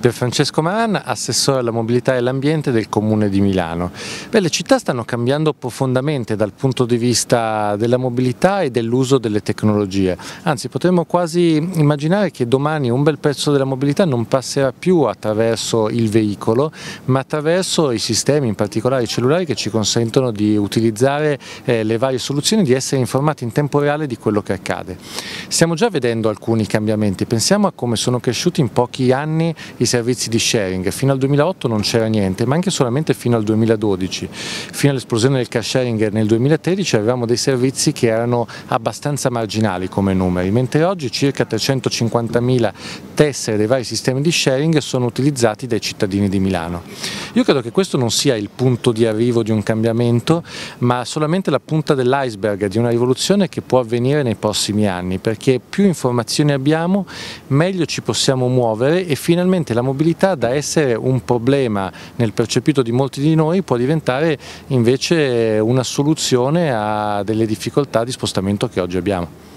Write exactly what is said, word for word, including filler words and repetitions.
Pierfrancesco Maran, assessore alla mobilità e all'ambiente del Comune di Milano. Beh, le città stanno cambiando profondamente dal punto di vista della mobilità e dell'uso delle tecnologie, anzi potremmo quasi immaginare che domani un bel pezzo della mobilità non passerà più attraverso il veicolo, ma attraverso i sistemi, in particolare i cellulari, che ci consentono di utilizzare eh, le varie soluzioni, di essere informati in tempo reale di quello che accade. Stiamo già vedendo alcuni cambiamenti, pensiamo a come sono cresciuti in pochi anni i servizi di sharing. Fino al duemilaotto non c'era niente, ma anche solamente fino al duemiladodici. Fino all'esplosione del car sharing nel duemilatredici avevamo dei servizi che erano abbastanza marginali come numeri, mentre oggi circa trecentocinquantamila tessere dei vari sistemi di sharing sono utilizzati dai cittadini di Milano. Io credo che questo non sia il punto di arrivo di un cambiamento, ma solamente la punta dell'iceberg di una rivoluzione che può avvenire nei prossimi anni, perché più informazioni abbiamo, meglio ci possiamo muovere e finalmente la mobilità, da essere un problema nel percepito di molti di noi, può diventare invece una soluzione a delle difficoltà di spostamento che oggi abbiamo.